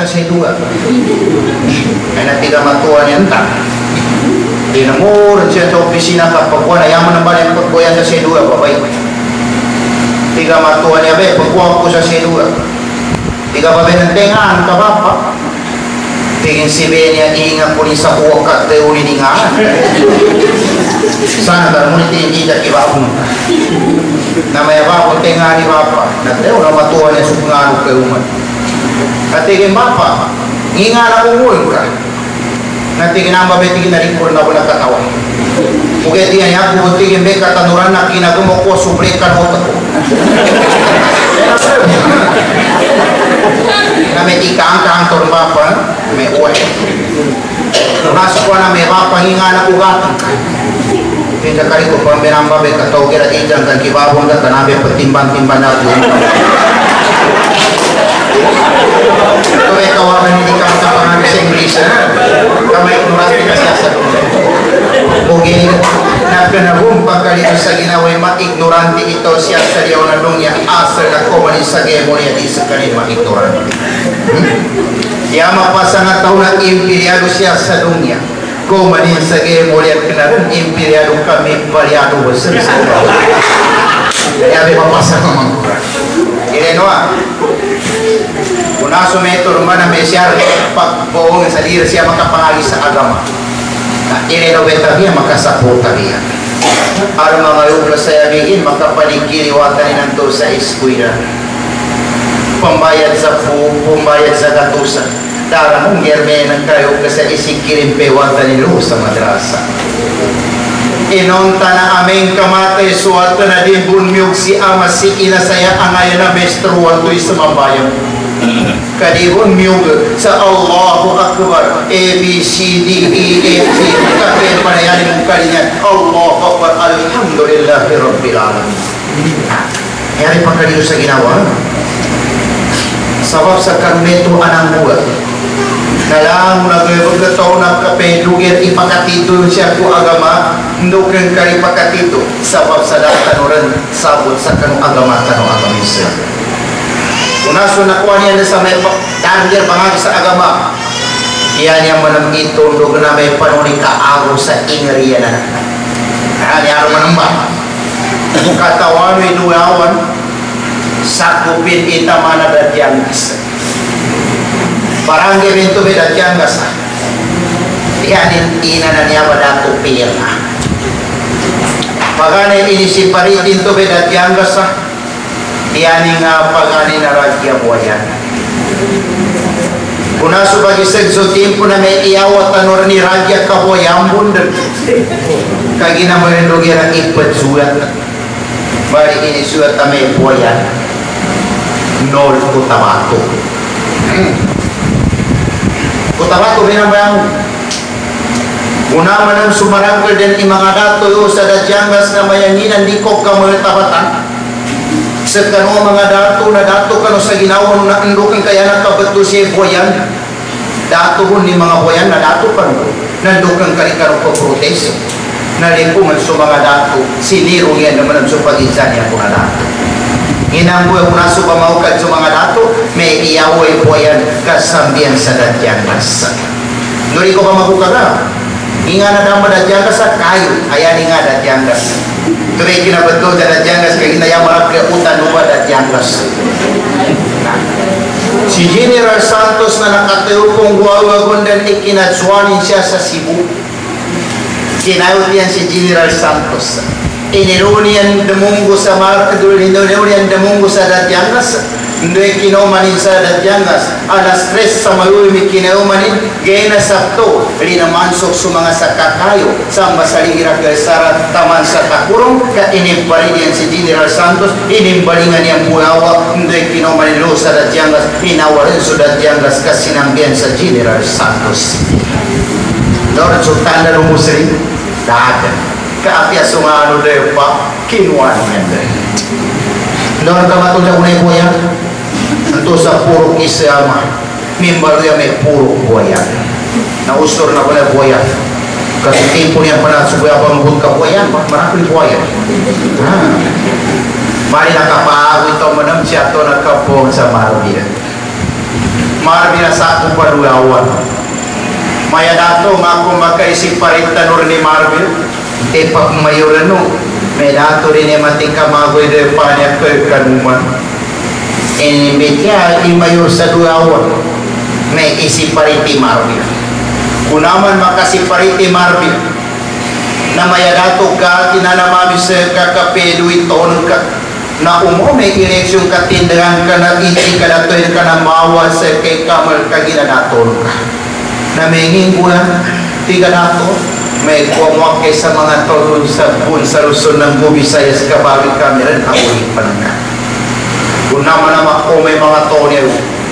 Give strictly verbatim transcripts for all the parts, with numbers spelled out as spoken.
sa sedua. Ay natiga matuan yan ta. Dinamuran siya sa opisina kapag wala yaman ng bali ang pagbuyan sa sedua, babay. Tiga matuan niya be, pagbuwan ko sa sedua. Tiga babay ng tengaan, kabapa. Tingin si Ben niya, iingat ko rin sa buwag at tayo rin ingaan. Sana ka naman ito hindi na kibabong. Na may babong tengaan ni Bapa. Natayo na matuwa niya sa pangarap kayo man. At tingin Bapa, ingaan ako mo ka. Natingin ang babay, tingin na rin ko na ako nagkatawa. Mugay tingin niya, kung tingin may katanuran na kinagamo ko, subrikan mo ko. Na may ikaang-kaang to ng Bapa, may uway. Nasa ko na may Bapa, hinga na ugatang ka. Pinta kari ko pang binamba, may kataw kira ijan, kan kibabong ka, kanabi patimbang-timbang na doon. Ito ay kawaman hindi ka makapangabi sa English, ha? Kamay ignorante ka siya sa doon. Mugay, nagkanabong pagkalito sa ginaway, ma-ignorante ito siya sa liyaw na doon niya, asal na kumanin sa gemo niya, di sa kanin ma-ignorante. Yama pa sa nga taon ng imperyado siya sa doon niya, kumanin sa gemo niya, kinaroon, imperyado kami, paryado ba sa sa doon. Kaya may mapasa ng mga kurang. Ireno ah, kung naso may turma na may siya pagbuong sa dira siya makapangagi sa agama na irenoveta niya makasaputa niya para mga yugla sa yamigin makapaligiliwatan niya nito sa eskwela pambayad sa po pambayad sa katusan dara mong germe ng kayugla sa isikirin pewatan nilo sa madrasa inonta na aming kamatay suwata na din bunmiyog si ama si inasaya ang ayan na mestruwan to'y sa mabayan kadibon miyog sa Allahu Akbar A, B, C, D, E, F, G kapit panayanin mong kalinyan Allahu Akbar Alhamdulillahi Rabbil Alamin yari pagkalito sa ginawa sabab sa karneto anang buwan nalang nagayabag na taon na kapedugir ipakatito siya ko agama nukang karipakatito sabab sa datanuran sabot sa kanong agama kanong agamisa unaso nakuha niya na sa may dandir pangagi sa agama iyan niya manang itundog na may panuning kaago sa ingariya na kaya niya ano manang ba katawan may duyawan sakupin itamana dadyang isa barangay rinto may dadyang gasa iyanin ina na niya badato pira pagani inisiparitin to may dadyang gasa iyanin nga pagani na radya buhayan kunaso bagisag so timpo na may iyawat tanor ni radya kabuhayan bundan kagina mo rin lugira ipad sulat bari inisulat na may buhayan nol kutabato kutabato binabayang una man ang sumarangkal din yung mga dato yung sa dadyangas na mayanginan di ko ka mga tabatan sa kanong mga dato na dato kano sa ginawa na andukan kaya nakabato siya buhayan dato hon ni mga buhayan na dato kano nandukan ka rin kano pagproteso na rin po man sa mga dato siniro yan naman ang supaginsan niya po na dato inang buhay muna sa pamaukad sa mga dato may iyaway po yan kasambihan sa dadyangas nuri ko pa makukaga inga na daw madadyangas sa kayo ayan inga dadyangas tuloy kinabato sa dadyangas kaya inaya mga utan mo dadyangas si General Santos na nakatayo kong guwawagon dan ikinatswanin siya sa Cebu kinayot yan si General Santos inirunian demunggo sa mar inirunian demunggo sa dadyangas ndoy kinomanin sa dadyangas alas tres sa mayumi kinaumanin gayna sakto linamansok sa mga sakakayo sa masaligira kasarat taman sa takurong ka inimbalingan si General Santos inimbalingan niyang buhawa ndoy kinomanin lo sa dadyangas inawarin sa dadyangas kasinambihan sa General Santos doon sultan na lumusrin dagan kaapya sumano dayo pa kinuan men doon kamato siya kunay buhaya ito sa purok isama mimbar niya may purok buhaya na ustor na kunay buhaya kasi tipo niya pa na subuya pa mabut ka buhaya marami buhaya mari nakapaago ito manam siya ito nagkapong sa marabira Marbi na sa ako paluawan. Maya dato nga kung makaisip parita nur ni Marbi, te pa mayuran no. May dato rin yung matika magoy de panya ke kanuman. Inimbitya imayur sa luawan. May isip pariti Marbi. Kunaman makasip pariti Marbi. Na maya dato ka kinanamami sa kakapedo iton ka. Na umo may eleksyon katindahan ka na iti ka na to'y ka na mawa sa kay kamal ka ginanaton ka. Na may nginggulan, tiga nato, may kuwamwak kay sa mga tolon sa bun sa Luzon ng Bubisayas kabawit kami rin abuhin pa na. Kung naman naman ko may mga tonel,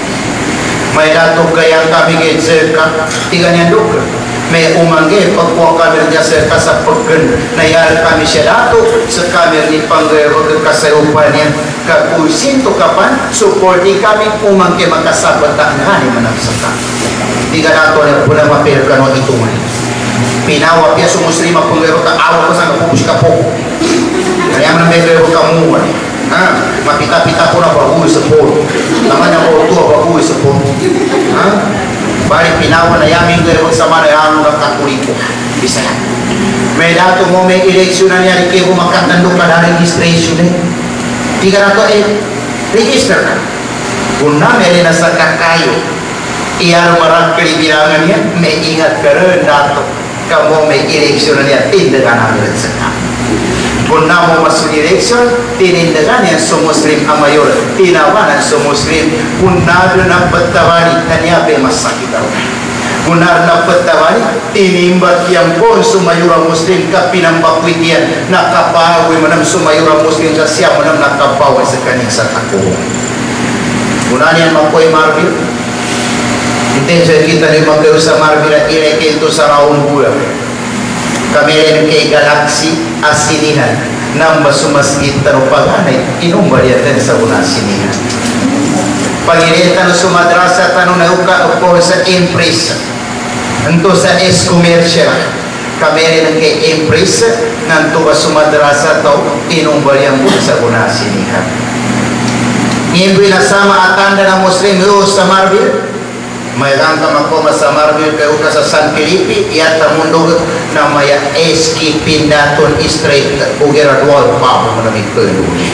may dato kaya kami kay Zerka, tiga niya doon. May umangge, pagkuha kami niya sa kasapagkan, nayari kami siya dato sa kami ni Panggero kasarupan niya. Kakusinto kapan, supporting kami, umangge magkasabat na ni managsaka. Di ka dato na pula mapil ka no ito man. Pinawa piya sa muslima Panggero ka awa ko sa kapupus ka po. Kaya man may gero ka muwan. Ha? Mapita-pita ko na baguhi sa po. Naman na ko ito baguhi sa po. Ha? Balik pinawa na yamin kayo magsama na yamin ng katuliko. Bisa yan. May dato mo may eleksyon na niya kayo makatandok ka na registration eh. Di ka na to eh. Register ka. Kung na may nasa kakayo, iyang marang kalibirangan niya, may ingat ka rin dato. Kamu may eleksyon na niya, tindagan namin sa ka. Kung na mo masuk eleksyon, tinindagan yan sa Muslim ang mayor. Tinawanan sa Muslim. Kung na doon ang patawani, tanyabe masakit daw. Kung na doon ang patawani, tinimbat yan po sa mayor ang Muslim ka pinambakwit yan. Nakapahawi manam sa mayor ang Muslim sa siya manam nakapahawi sa kanyang sa takuhong. Kung na niyan makoy Marvin, intention kita ni magkaroon sa Marvin at irekinto sa raong bulan. Kami rin kay Galaxy asinihan nang masumasgit tanong paghanay inumbaliatan sa una asinihan. Pag-iritan sa madrasa tanong na uka o sa impresa nanto sa S-commercial kami rin kay impresa nanto sa madrasa to inumbalian mo sa una asinihan. Ngimbi na sama atanda ng Muslim yo sa Marbil may rangka makoma sa Marbil kayo ka sa San Felipe iyata mundo na maya eski pindaton straight ugera dual pa mo na may kayo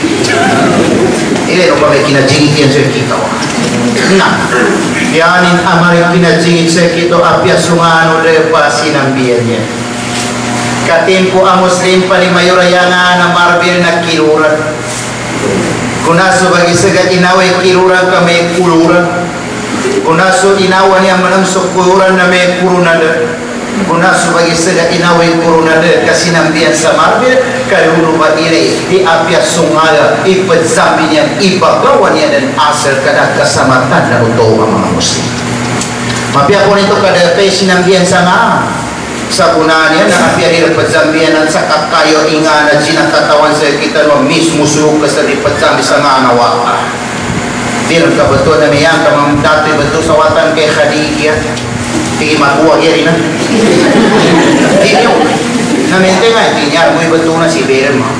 ile no pa may kinajingit yan sa kita na yanin amarin kinajingit sa kita apya sungano de pa sinambiyan niya katimpo ang Muslim pa ni mayorayana na Marbil na kiluran kunaso bagi sagat inaway kiluran kami kuluran kunaso inawan yang menamsuk kururan na may kurunada kunaso bagi sagat inaway kurunada kasinambiyan sa Marbil kalulu ba ire di apya sungala ipadzambi niya ibagawan niya dan asal kada kasamatan na uto ang mga Muslim mapya ko nito kada pay sinambiyan sa nga sa kunanya na apya rin padzambiyan at sa kakayo inga na sinakatawan sa kita no mismo suhuk ka sa ipadzambi sa nga nawa di rin ka betul na miyang kamang dati betul sa watan kay Khadijah tingin makuha kaya rin na di nyo na mente nga tinyar mo'y betul na si Beren mo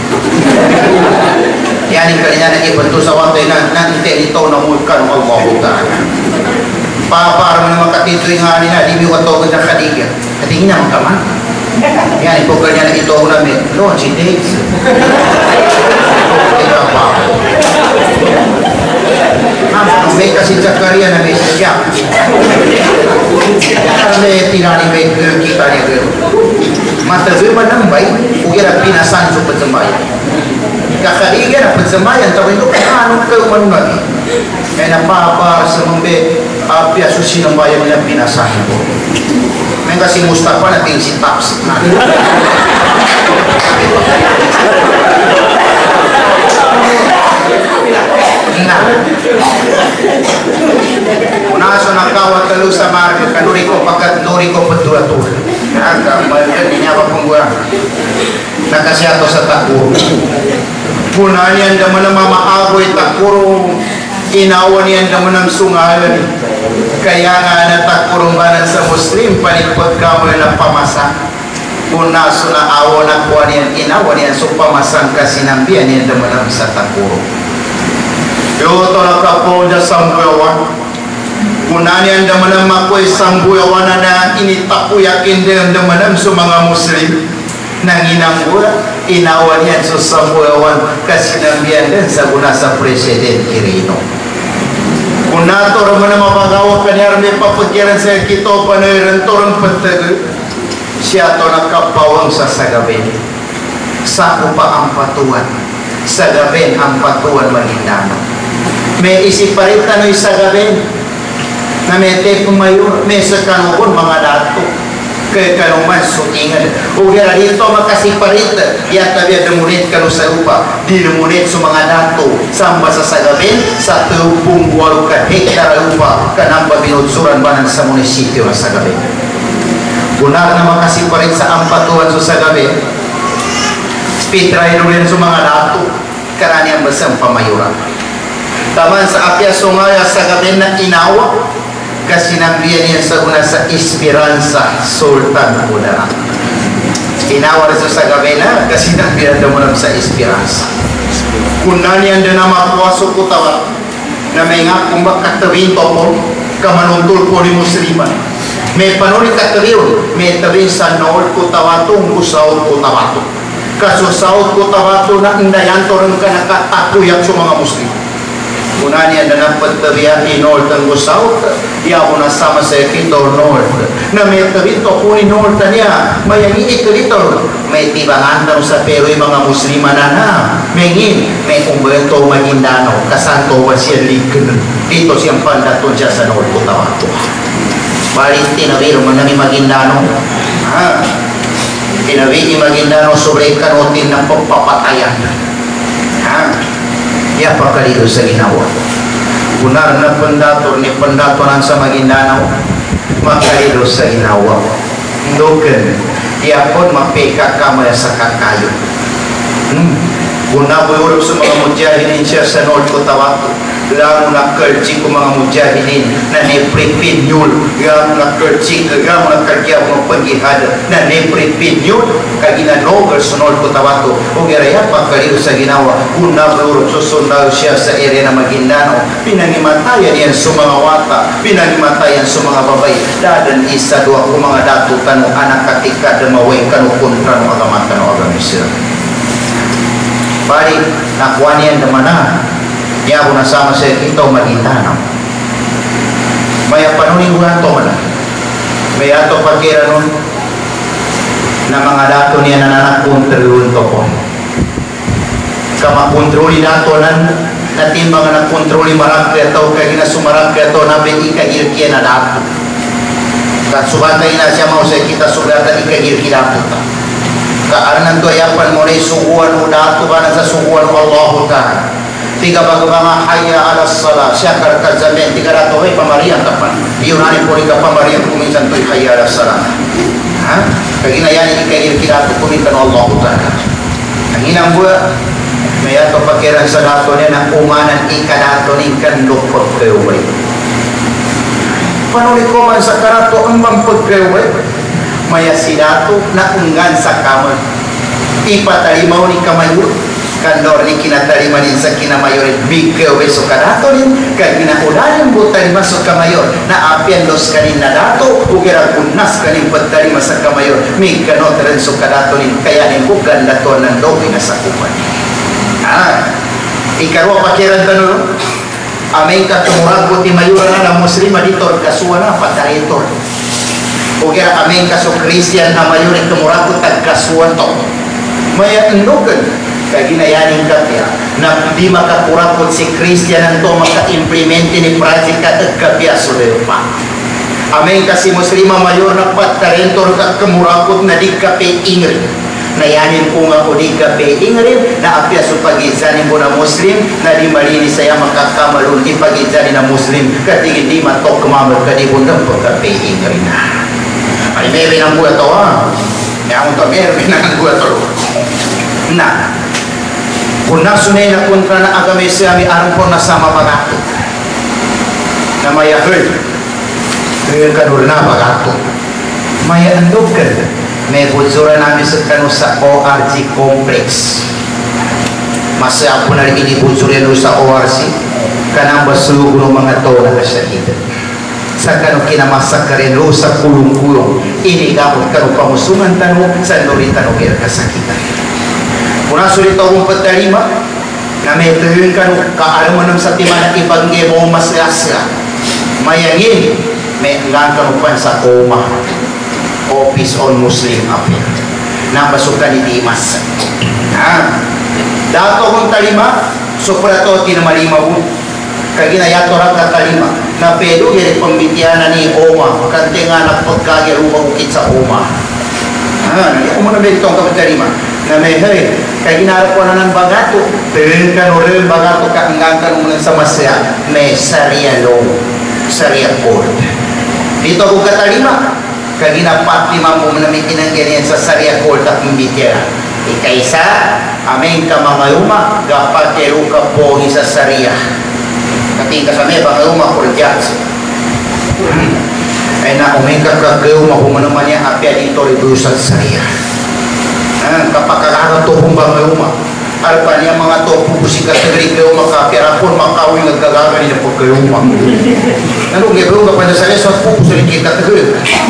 yan yung kanya na ibetul sa watan na nanti nito na mo'y ka nung magmabuta paparang na makatitoy nga nila di mo katogan na Khadijah at tingin naman ka man yan yung kanya na ito ako namin no, si Daves ito pa may kasi Zakaria na may siya karena tinani may kita niya gero matagay manambay kukira pinasan sa pagsambayan kakaliga na pagsambayan tawin ito kaanong kayo manunagi may napapar sa mambe apya susi ng bayan nila pinasan ko may kasi Mustafa na tingin si Taps na na unaso nakawat kalu sa Marbil kanuri ko pagkat nuri ko patulatul aga malgan niya pa pangguan nakasyato sa takuro punanian da man mamaagoy takuro inawan yan da man sungalan kaya nga natakuro banan sa Muslim palipot ka mo na pamasa unaso na awo na kuan yan inawan yan so pamasang kasinambian yan da man sa takuro Yoto na kapo dya sambayawan kunani anda manam makoy sambuyawana na initapo yakin din anda manam sa mga Muslim nang inangura inawan yan sa sambuyawan kasinambihan din sa guna sa President Quirino. Kung nato raman na mapagawa kanyar may papagyaran sa kito panoy torong pagtagal siya to nakapawang sa sagabin sa upa ang patuan sagabin ang patuan Maguindano. May isiparita no sagabin na may te pumayo may sa kanukon mga dato kaya kanuman sutingan o kaya dito makasiparita yata biya demunit kanu sa lupa di demunit sa mga dato samba sa sagabin sa tupong walo ka hektara lupa kanang binutsuran banan sa munisipyo ng sagabin. Gunar na makasiparit sa ampatuan sa sagabin pitray rin sa mga dato karani ang basang pamayura taman sa apya sungaya sagabin na inawa kasi nambiyan niya sa una sa Esperanza Sultan Udara. Inawa rin sa sagabin na kasi nambiyan daw mo sa Esperanza. Kung naniyan din na makuwaso ko tawa na may nga kung makatawin to po kamanuntul po ni Musliman may panulit katawin may tawin sa nool ko tawatong usaw ko tawato kasusaw ko tawato na indayan to rin ka nakatakuyak sa mga Muslim. Una niya na napagtabihan ni North ang South, di ako nasama sa Ecuador North. Na may tarito po ni North niya, may ang Ecuador. May tibangan daw sa pero yung mga Muslima na na. May ngin, may Umberto Maguindano, kasanto ba siya Lincoln. Dito siyang pandaton siya sa North Cotabato. Balik tinabiro man namin Maguindano. Ha? Tinabi ni Maguindano sobre kanutin ng pagpapatayan. Ha? Ya pakalido sa ginawa. Kunar na pandator ni pandatonan sa Maguindano makalido sa ginawa. Ndoken ya pon mapeka kamaya sa kakayo. Hmm. Kuna buurog sa mga mujahidin siya sa North Cotabato. Lalo na kerji ko mga mujahidin na neprepinyul. Lalo na kerji lalo na kerja mga paghihad na neprepinyul kaginanover sa North Cotabato. O giraya pakalido sa ginawa. Kuna buurog susundaw siya sa area na Maguindano. Pinangimatayan yan sa mga wata. Pinangimatayan sa mga babay. Dadan isa dua ko mga datutan anak katika dan maway kanu kontra ng agamatan ng agamisira. Balik nakuha niyan naman na niya ako nasama sa ito Maguindano. May panunin ko na ito man may ato pagkira nun na mga dato niya na nanakontrolun to po kamakontroli dato nan natin mga nakontroli maragkaya ito kaya ginasumaragkaya ito na may ikagilkya na dato katsubatay na siya mau sa kita sugatan ikagilkya dato ta kaanan to yapan mo na isukuan mo dato ka na sa sukuan mo Allah Ta'ala tiga baga hayya ala salat syakar kazamen tiga dato ay pamarian kapan yun nanin po rin ka pamarian kuminsan to hayya ala salat ha kaginayan ikagilkya dato kuminsan Allah Ta'ala ang inang buwa may ato pakiran sa dato niya na umanan ikadato ni kanlupot kayo ba panulit ko man sa karato ang mampagkaway maya si dato na unggan sa kamay ipatalimaw ni kamayo kandor ni kinatalimanin sa kinamayor bigkaway so kadato rin kaya ginaudanin butalima sa kamayor na apian los kanin na dato ugira kunas kanin pagtalima sa kamayor may kanot rin so kadato rin kaya rin ko gandato ng lobi na sa kupan ah ikarwa pakiran tanong aming katumurag buti mayura na ng muslima dito kasuwa na pataritor o kaya aming kaso Christian na mayura tumurag ko tagkasuwa to maya endokan kaya ginayanin ka kaya na di makakurakot si Christian ang to maka-implementi ni project ka tagkapya so pa aming kasi muslima mayor na pataritor ka kamurakot na di kape ingri nayanin ko nga o di kape ingri na apya so pag-izanin ko na muslim na di malinis saya makakamalun di pag-izanin na muslim katigin di matok kamamal ka di bundang pagkape ingri na ay meron ang buhat to ha kaya akong to meron ang buhat to na kung nasunay na kontra na agame siya may arang po nasama pagato na maya herd ngayon kanul na pagato maya andog ka may budsura namin sa kanu sa O R C complex masaya po na rin inibudsura sa O R C kanang basugo ng mga to na kasahidan sa kanu kinamasak karen lo sa kulong-kulong ini gamot kanu pamusungan tanu sa nuri tanu kira kasakitan kuna sulit akong pagkalima na may tuyun kanu kaalaman sa timana ibangge mo masasya mayangin may lang kanu pan sa Oma Office on Muslim Affairs na masukan ni Dimas ha dato kong talima soprato tinamalima mo kaginayato rin katalima na pedo yung pambitianan ni Oma kante nga napagkagya umagukit sa Oma ah, hindi ko muna may itong kapitalima na may hey kaginarap ko na ng bagato tuwing ka no rin bagato kaanggang ka nung sa masya may Sharia law Sharia court dito ako katalima kaginapat lima mo na may kinangganyan sa Sharia court at pambitianan ikaisa aming kamamayuma gapatero ka po sa Sharia ketika kami bang rumah kerja enak umengka ke rumah pemenemannya apa itu berusaha saya kapag kagana to bang rumah arpanya mga to pupusi kategori ke rumah kapira pun makawi nagagaga ni po ke rumah ano ngero ka pa sa sa pupusi kita kategori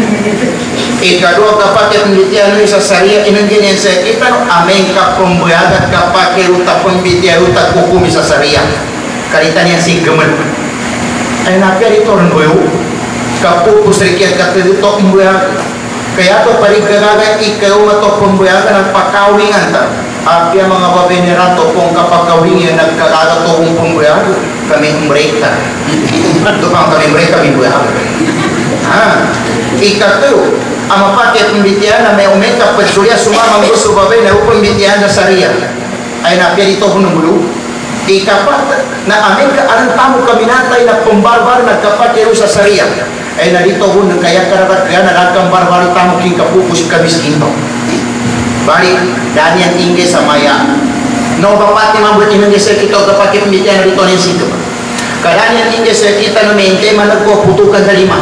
ikadua kapag penelitian sa Sharia inangin sa kita amengka pembuyagat kapag utak pembitian utak hukum sa Sharia kalitan yang si gemen ay napya dito rin ko yung kapupus rikiat kata dito pembuyagan kaya to parigagaga ikaw mato pembuyagan ang pakawingan ta apya mga babenera to kung kapakawingan nagkagaga to kung pembuyagan kami mereka ito pang kami mereka kami buyagan ha ikaw ang mapakit pembitian na may umeka pagsurya sumamang gusto babay na pembitian na Sharia ay napya dito kung nabulu ikapat na amin ka alang tamu kami natay na pembarbar nagkapatero sa Sharia ay narito ko ng kaya karabat kaya nagkang barbar tamu king kapupus kabiskin to bali dan yang tinggi sa maya no bapati mambut inang sa kita kapakit mityan narito ng sito kadaan yang tinggi sa kita na mente managko putukan sa lima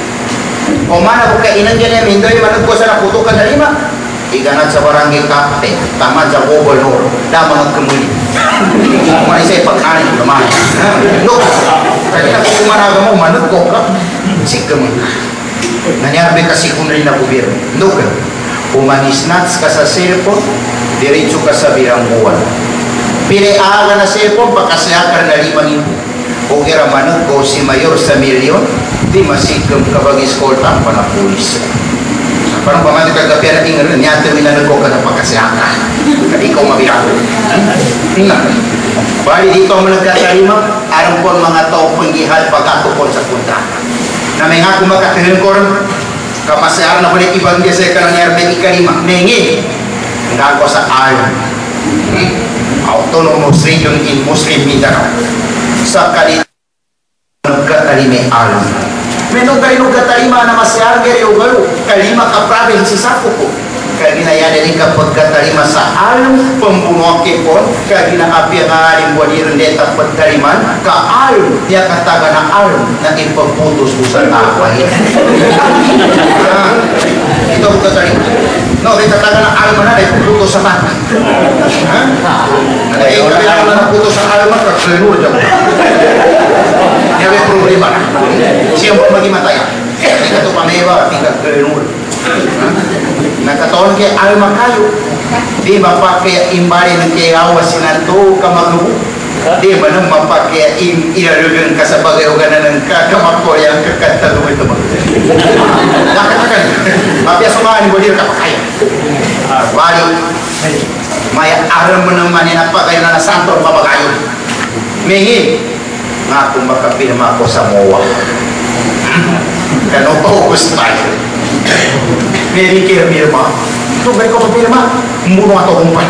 o mana ko ka inang ganyan mindoy managko sa naputukan sa lima iganat sa barangay kapte tamad sa gobernador damang kemuli kumana isa pagkanin naman no kaya ako kumanaga mo manag ko ka sikam nangyari kasi kung rin na gobyerno no ka umanisnats ka sa cellphone diretso ka sa birang buwan piliaga na cellphone pakasakar na limang ipo o kira manag ko si mayor sa milyon di masikam ka bag-eskolta pa na pulis parang pamati kagabi na ingat rin niya terminan ko ka na pagkasiyaka at ikaw mabirago tingnan bali dito ang nagkasalima aram po mga tao panggihal pagkatupon sa kontrata na may nga kumakatirin ko rin kamasayar na balik ibang gese ka ng yarbet ikalima nengi nga ako sa alam autonomous region in Muslim Mindanao sa kalita nagkatalime alam menong kayo katalima na masyar gari o garo kalima ka province sa ko kaya ginaya din kapag katalima sa alam pembunuh kipon kaya ginaapi ang aling walirin deta pagtaliman ka alam niya kataga na alam na ipagputos ko sa tapay ito ang katalima no, kita kataga na alam na ipagputos sa tapay ay kaya na putos sa alam ka klenur dyan niya may problema na siya mo magimatay ika to pameba ika klenur nakataon kay alma kayo di ba pa kaya imbari ng kaya awas sinanto kamagubo di ba nang mapakaya ilalugan ka sa bagay o ganan ng kakamakori ang kakatago ito ba nakatakan mapya sumahan mo dito kapakaya wali maya aram mo naman yan pa kayo na nasantor papagayo mingin nga kung makapirma ako sa M O A ganun pa focus tayo Mary Kay Mirma ito gani ko papirma mbuno ato kumpay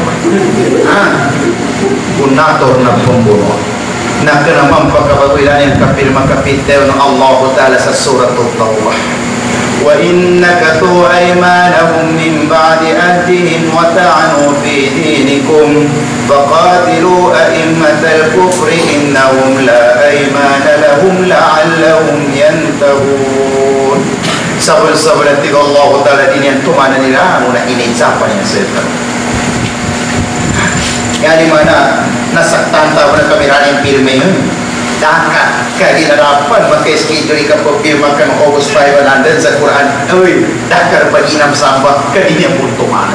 gunator na pembunuh na kenamang pagkabawilan yang kapirma kapitaw ng Allah Ta'ala sa surat At-Tawbah wa innaka tu'aymanahum min ba'di ahdihim wa ta'anu fi dinikum faqatilu a'immatal kufri innahum la aymana lahum la'allahum yantahun sabal-sabal at tiga Allah Ta'ala din yan tumana nila muna initsapan niya sa ito yan di mana nasaktan tayo na kamera yung pirme yun Dakar kali narapan pakai schedule ka pagpirmakan August five London sa Quran. Uy, Dakar bagi enam sambah kadinya punto mana.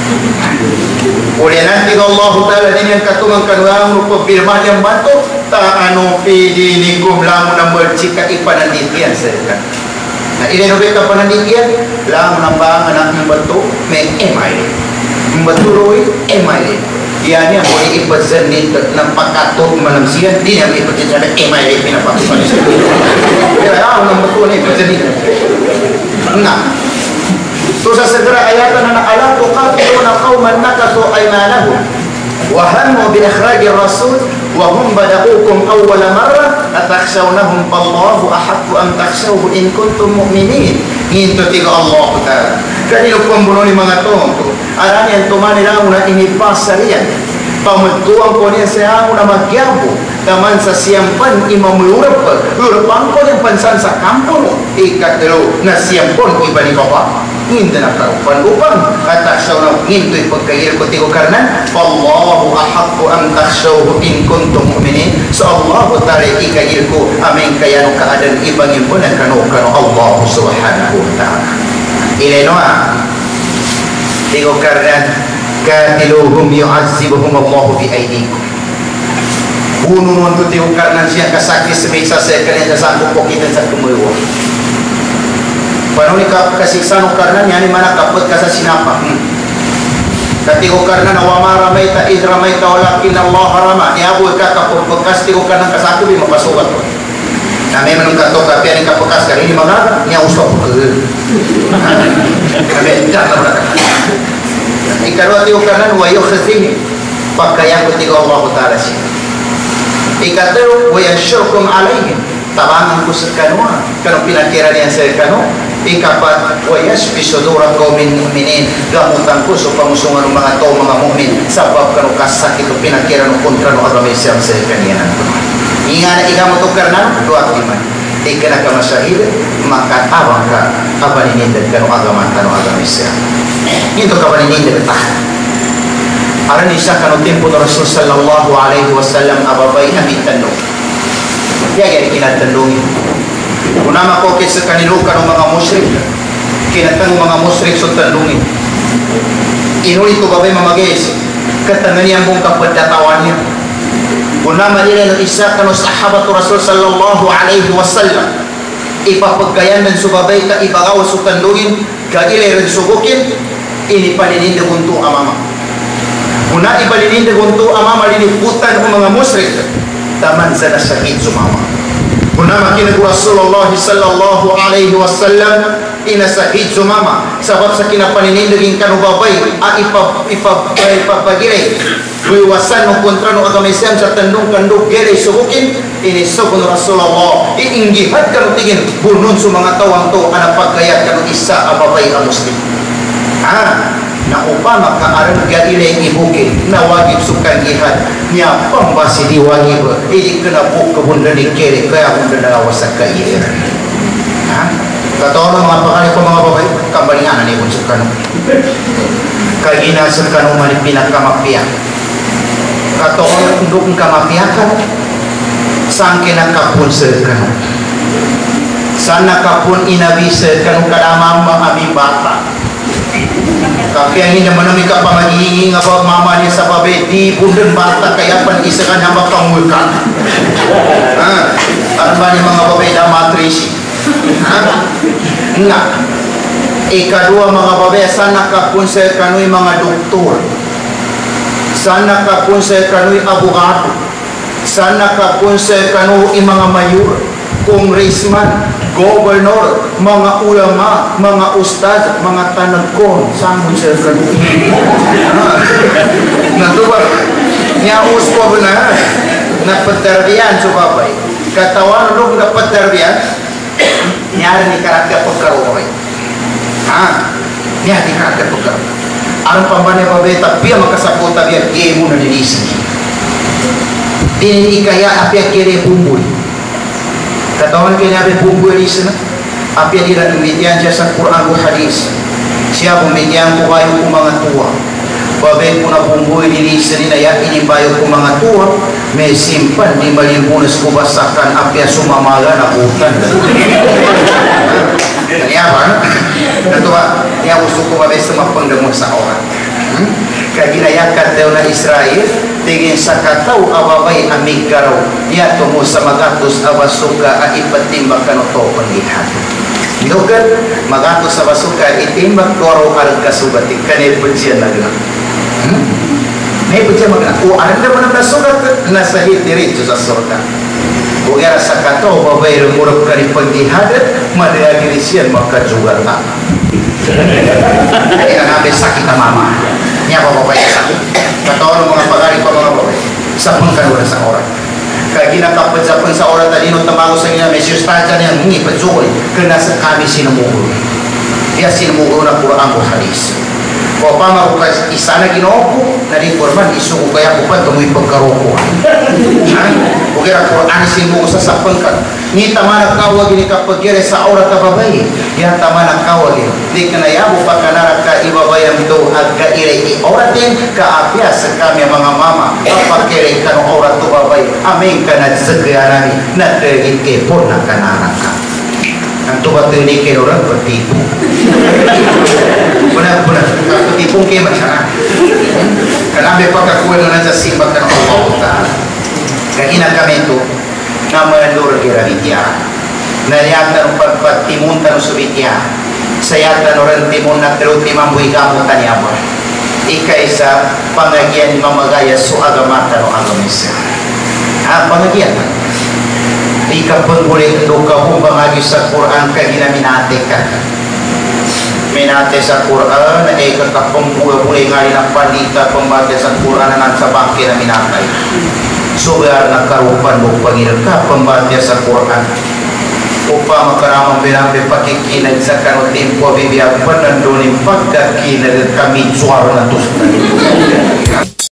Oleh nanti Allah Ta'ala din yang katungang kanuang pagpirma yang bantu ta anu pidinikum lamu nambal cika ipananditian saya. Nah ini nubik ka pananditian lamu nambang anak membantu may emay. Membantu emay. Dia ni boleh ipazan ni nampak katur manusia dia yang ipazan sampai emay pinapakpan. Dia lamu membantu ni ipazan ni. Enggak. Terus segera ayatan anak Allah tuqatiluna qauman nakasu aymanahum wa hammu bi ikhrajir rasul wa hum bada'ukum awwal marrah atakhshawnahum fallahu ahaqqu an takhshawhu in kuntum mu'minin. Itu tiga Allah Taala. Kali pembunuh ni mga tong arani yang tumani lang na ini pasarian pamutuang ko niya sa na magyampo taman sa siyampan imamulurap lurapang ko yung pansan sa kampo mo ikatalo na siyampon iba ni Bapa hindi na kaupan upang at taksyaw na nginto'y pagkahir ko tigo karnan Wallahu ahakku ang taksyaw in kuntum mu'minin so Allah taray ikahir ko aming kaya nung kaadan ibangin po na kano-kano Allah subhanahu wa ta'ala ilenoa tigo karnan katiluhum yu'azzibuhum Allah bi'aidikum bunuh untuk tigo karnan siya kasakit semiksa saya kanya sa sanggup po kita sa kumuiwa panuli ka kasiksa no karnan yani mana kapot ka sa sinapa hmm. Katigo karnan awama ramaita id ramaita walakin Allah rama niabot ka kapot bekas tigo karnan kasakit di mapasugat ko na may manong kato kapya ni kapakas kari ni mga niya usap ke kami jatuh na ikarwa tigo karnan wa yukhzini pagkaya ko tigo Allah Ta'ala siya ikatero wa yansyurkum alaihim tabangan ko sa kanwa kanong pinakira niya sa kanwa ikapat wa yashfi sudura qaumin mu'minin gamutan ko sa pamusungan ng mga tao mga mu'min sabab kanong kasakit o pinakira ng kontra ng agama Islam sa kaniya inga na ikamot o karnan duwag iman di ka na kamasahil makatawang ka kapaninindad kanong agama kanong agama Islam ito kapaninindad tahan aran isa kanong tempo ng Rasul sallallahu alaihi wasallam ababay amin tanong kaya gaya kinatandungin kunama ko kit sa kanilukan ng mga musyrik kinatang mga musyrik sa tandungin inulit ko babay mamagayas katangan niya mong kapadatawan niya kunama nila ng isa kanong sahabat Rasul sallallahu alaihi wasallam ipapagkayan ng subabay ka ibagaw sa tandungin kailay rin subukin ini panininda unto amama kuna ipaninda unto amama liniputan ng mga musyrik taman sa nasakit sumama kunama kinag Rasulullah sallallahu alaihi wasallam inasakit sumama sabab sa kinapaninindigin kanubabay a ipapagilay wiwasan ng kontra ng agama Islam sa tandong kandog gilay subukin inisubon Rasulullah iinggihad kanutigin bunun sa mga tawang to anak pagkayat kanong isa ababay ang muslim ah na upama kaaran gailay ibukin na wagib sukan ihad niya pambasi di wagib hindi kena buk kebunda ni kiri kaya bunda nalawas sa kair ha kataon ng mga pakali ko mga babay kambalingan ni pun sukan kagina sukan umani pinakamapiak kataon untuk kamapiakan sangke nakapun sukan sana kapun inabi sukan kadamang maami bata tapi yang ini mana mika pamagi ngapa mama ni sa babe di punden bata kaya pan isakan hamba pangulkan ha arba ni mga babe da matrisi ha enggak ikadua mga babe sana kapun sa kanui mga doktor sana kapun sa kanui abogado sana kapun sa kanui mga mayor kongresman, gobernador, mga ulama, mga ustad, mga tanagkon, saan mo siya kanina? Natubar, niya uspo na, napatarbiyan sa babay. Katawan nung napatarbiyan, niya ni karakter pagkaroon. Ha? Niya ni karakter pagkaroon. Ang pambanay babay, tabiya makasapot tabiya, gay mo na nilisin. Dini kaya apya kiri bumbuy. Katawan kini abe bumbuy lisin. Apya dira pembitian siya sa Quran o hadis. Siya pembitian ko kayo kung mga tuwa. Babe ko na bumbuy dili sini na ya inimbayo ko mga tuwa may simpan di malimpunas ko basakan apya sumamaga na hutan. Kaya ba? Ito ba? Kaya gusto ko ba sa mapangdamon sa orang. Hmm? Kaya ginayakan daw na Israel tingin sa kataw ababay amig karaw niya tumo sa magatos abasuka at ipatimbak kanoto pangihan. Dogan magatos sa basuka itimbak koro al kasubati kanay pagsiyan na gano'n. Hmm? May pagsiyan magana. O alam naman ang nasugat nasa hitirit sa surga. O gara sa kataw babay rumurap ka rin pagdihadat madayagin siyan makajugat na. Kaya namin sakit na mama. Niya pa pa kaya sakit. Kataon mga pagari pa mga babay. Sa pangkanuran sa oras. Kaya ginakapad sa oras na dinot na mago sa inyo. May siustansya niya. Ngi padsukol. Kaya nasa kami sinumugo. Kaya sinumugo na puro ang hadis. Kung pa marukas isa na ginoo ko. Narinforman isuko kaya ko pa tumoy pagkaroko. O kaya Quran sinumugo sa sapang ka. Ni tama nakawag ni kapag kire sa oras ka babay. Yan tama nakawag yun. Di ka na yabo pa ka narak ka ibabayang do at ka iray oras din ka apya sa kami mga mama. Kapag kire ka ng oras to babay. Amin ka na sa kaya na tergit ke po na ka narak ka. Ang tubat ni ke orang bertipu. Benar-benar bertipu ke macam. Karena mereka kakuan na sa simbat ka ng Allah. Kaya kami ito na mendur kira vitya. Nayatan ng pagpatimuntan ng subitya. Sayatan orang timun na teruti mambuhi kamutan niya ba. Ika-isa pangagyan mamagaya so agamatan o agamisa. Ah, pangagyan. Ika pagbulit ito ka kung pangagi sa Quran ka ginaminate ka. Minate sa Quran na ika ka pangbulit nga rin ang pandita pambate sa Quran na nasa bangke na minatay. Sugar na karupan mo pangirang ka pambate sa Quran. Upang makaramang binambi pakikinag sa kanong tempo bibiyag panandunin pagkakinag kami suwaro na tusok.